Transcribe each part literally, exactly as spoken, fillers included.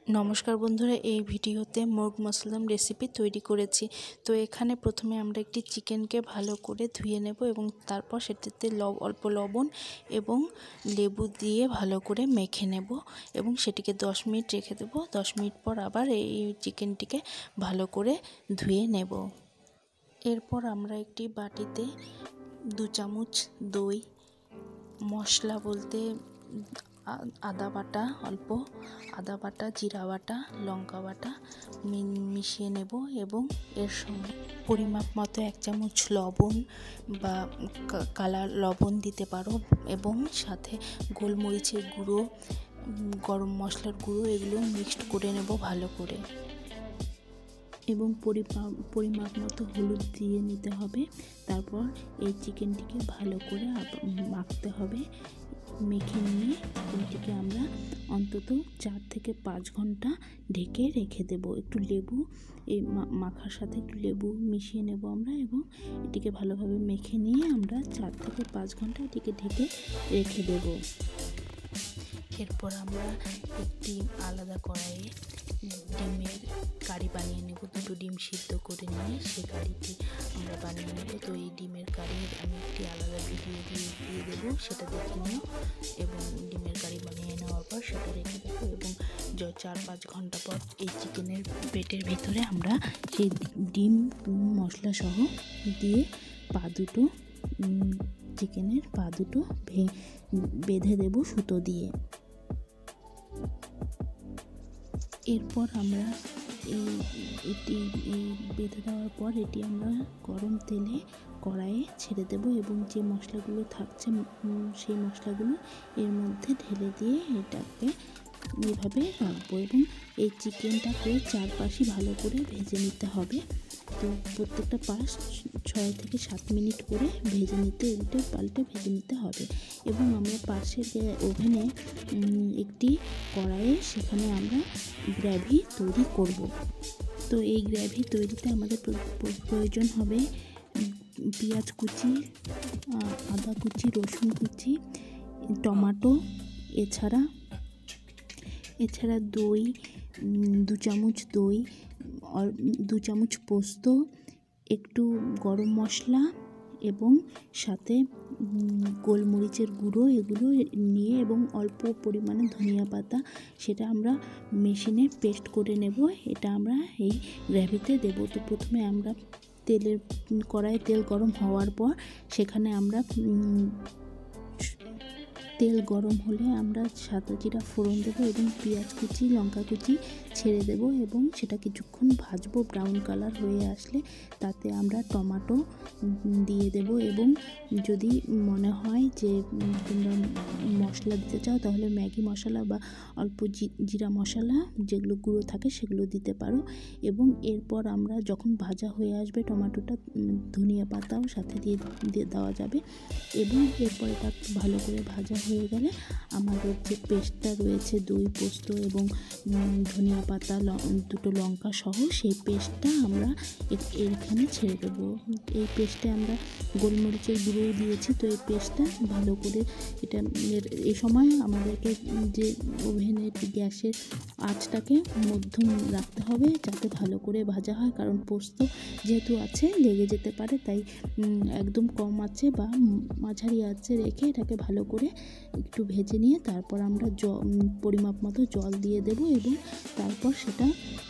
নমস্কার বন্ধুরা, এই ভিডিওতে মুরগ মাশরুম রেসিপি তৈরি করেছি। তো এখানে প্রথমে আমরা একটি চিকেনকে ভালো করে ধুয়ে নেব এবং তারপর সেটাতে অল্প লবণ এবং লেবু দিয়ে ভালো করে মেখে নেব এবং সেটিকে দশ মিনিট রেখে দেব। দশ মিনিট পর আবার এই চিকেনটিকে ভালো করে ধুয়ে নেব। এরপর আমরা একটি বাটিতে দু চামচ দই, মশলা বলতে আদা বাটা, অল্প আদা বাটা, জিরা বাটা, লঙ্কা বাটা মিশিয়ে নেব এবং এর সঙ্গে পরিমাপ মতো এক চামচ লবণ বা কালার লবণ দিতে পারো এবং সাথে গোলমরিচের গুঁড়ো, গরম মশলার গুঁড়ো এগুলো মিক্সড করে নেব ভালো করে এবং পরিমাপ পরিমাপ মতো হলুদ দিয়ে নিতে হবে। তারপর এই চিকেনটিকে ভালো করে মাখতে হবে। মেখে নিয়ে চিকেনটিকে আমরা অন্তত চার থেকে পাঁচ ঘন্টা ঢেকে রেখে দেব। একটু লেবু এই মাখার সাথে একটু লেবু মিশিয়ে নেব আমরা এবং এটিকে ভালোভাবে মেখে নিয়ে আমরা চার থেকে পাঁচ ঘন্টা এটিকে ঢেকে রেখে দেব। এরপর আমরা একটি আলাদা কড়াইয়ে ডিমের কারি বানিয়ে নেব। দুটো ডিম সিদ্ধ করে নিয়ে সেই কারিটি আমরা বানিয়ে নেব। তো এই ডিমের কারির আমি একটি আলাদা ভিডিও দিয়ে দিয়ে দেবো, সেটা দেখে নিও এবং ডিমের কারি বানিয়ে নেওয়ার পর সেটা রেখে দেবো এবং চার পাঁচ ঘন্টা পর এই চিকেনের পেটের ভিতরে আমরা সেই ডিম মশলা সহ দিয়ে পা দুটো চিকেনের পা দুটো বেঁধে দেব সুতো দিয়ে। এরপর আমরা এই এটি এই বেঁধে দেওয়ার পর এটি আমরা গরম তেলে কড়াইয়ে ছেড়ে দেব এবং যে মশলাগুলো থাকছে সেই মশলাগুলো এর মধ্যে ঢেলে দিয়ে এটাকে এইভাবে রাখবো এবং এই চিকেনটাকে চারপাশে ভালো করে ভেজে নিতে হবে। তো প্রত্যেকটা পাশ ছয় থেকে সাত মিনিট করে ভেজে নিতে উল্টে পাল্টে ভেজে নিতে হবে এবং আমরা পাশের ওভেনে একটি কড়াইয়ে সেখানে আমরা গ্রেভি তৈরি করব। তো এই গ্রেভি তৈরিতে আমাদের প্রয়োজন হবে পেঁয়াজ কুচি, আদা কুচি, রসুন কুচি, টমেটো, এছাড়া এছাড়া দই, দু চামচ দই, দু চামচ পোস্ত, একটু গরম মশলা এবং সাথে গোলমরিচের গুঁড়ো এগুলো নিয়ে এবং অল্প পরিমাণে ধনিয়া পাতা সেটা আমরা মেশিনে পেস্ট করে নেব। এটা আমরা এই গ্রেভিতে দেব। তো প্রথমে আমরা তেলের কড়াইয়ে তেল গরম হওয়ার পর সেখানে আমরা তেল গরম হলে আমরা সাদা জিরা ফোড়ন দেবো এবং পেঁয়াজ কুচি, লঙ্কা কুচি ছেড়ে দেব এবং সেটা কিছুক্ষণ ভাজবো। ব্রাউন কালার হয়ে আসলে তাতে আমরা টমেটো দিয়ে দেব এবং যদি মনে হয় যে তোমরা মশলা দিতে চাও তাহলে ম্যাগি মশলা বা অল্প জিরা মশলা যেগুলো গুঁড়ো থাকে সেগুলো দিতে পারো এবং এরপর আমরা যখন ভাজা হয়ে আসবে টমেটোটা ধনিয়া পাতাও সাথে দিয়ে দিয়ে দেওয়া যাবে এবং এরপর এটা ভালো করে ভাজা হয়ে গেলে আমাদের যে পেস্টটা রয়েছে দই, পোস্ত এবং ধনিয়া পাতা, দুটো লঙ্কা সহ সেই পেস্টটা আমরা এখানে ছেড়ে দেবো। এই পেস্টে আমরা গোলমরিচের গুঁড়ো দিয়েছি। তো এই পেস্টটা ভালো করে এটা এই সময় আমাদেরকে যে ওভেনের গ্যাসের আঁচটাকে মধ্যম রাখতে হবে যাতে ভালো করে ভাজা হয়, কারণ পোস্ত যেহেতু আছে লেগে যেতে পারে, তাই একদম কম আঁচে বা মাঝারি আঁচে রেখে এটাকে ভালো করে একটু ভেজে নিয়ে তারপর আমরা পরিমাপ মতো জল দিয়ে দেব এবং তারপর সেটা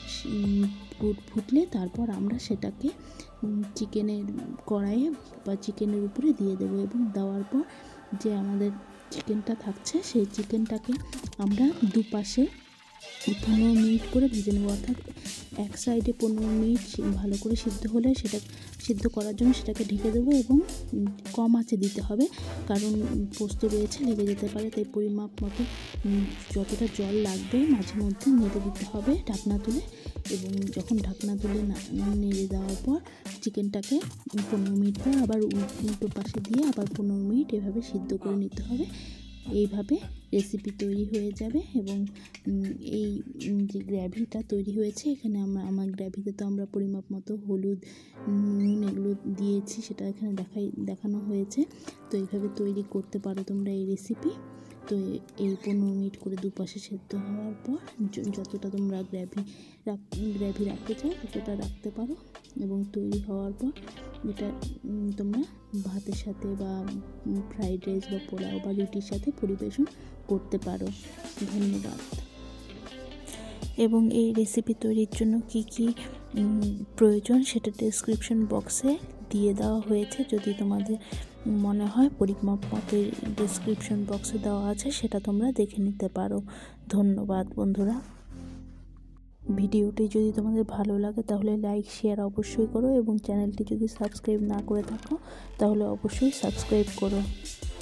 ফুটলে তারপর আমরা সেটাকে চিকেনের কড়াইয়ে বা চিকেনের উপরে দিয়ে দেব এবং দেওয়ার পর যে আমাদের চিকেনটা থাকছে সেই চিকেনটাকে আমরা দুপাশে পনেরো মিনিট করে ভেজে নেব। অর্থাৎ এক সাইডে পনেরো মিনিট ভালো করে সিদ্ধ হলে সেটা সিদ্ধ করার জন্য সেটাকে ঢেকে দেবো এবং কম আঁচে দিতে হবে, কারণ পোস্ত রয়েছে লেগে যেতে পারে। তাই পরিমাপ মতো যতটা জল লাগবে মাঝে মধ্যে নেড়ে দিতে হবে ঢাকনা তুলে এবং যখন ঢাকনা তুলে নেড়ে দেওয়ার পর চিকেনটাকে পনেরো মিনিট পর আবার উল্টো পাশে দিয়ে আবার পনেরো মিনিট এভাবে সিদ্ধ করে নিতে হবে। এইভাবে রেসিপি তৈরি হয়ে যাবে এবং এই যে গ্রেভিটা তৈরি হয়েছে এখানে আমরা আমার গ্রেভিতে তো আমরা পরিমাপ মতো হলুদ, নুন এগুলো দিয়েছি, সেটা এখানে দেখাই দেখানো হয়েছে। তো এইভাবে তৈরি করতে পারো তোমরা এই রেসিপি। তো এই পনেরো মিনিট করে দুপাশে সেদ্ধ হওয়ার পর যতটা তোমরা গ্রেভি রাখ গ্রেভি রাখতে চাও ততটা রাখতে পারো, এবং তৈরি হওয়ার পর এটা তোমরা ভাতের সাথে বা ফ্রাইড রাইস বা পোলাও বা রুটির সাথে পরিবেশন করতে পারো। ধন্যবাদ। এবং এই রেসিপি তৈরির জন্য কি কি প্রয়োজন সেটা ডেসক্রিপশন বক্সে দিয়ে দেওয়া হয়েছে, যদি তোমাদের মনে হয় পরিমাপ মতো ডেসক্রিপশন বক্সে দেওয়া আছে সেটা তোমরা দেখে নিতে পারো। ধন্যবাদ বন্ধুরা। ভিডিওটি যদি তোমাদের ভালো লাগে তাহলে লাইক শেয়ার অবশ্যই করো, এবং চ্যানেলটি যদি সাবস্ক্রাইব না করে থাকো তাহলে অবশ্যই সাবস্ক্রাইব করো।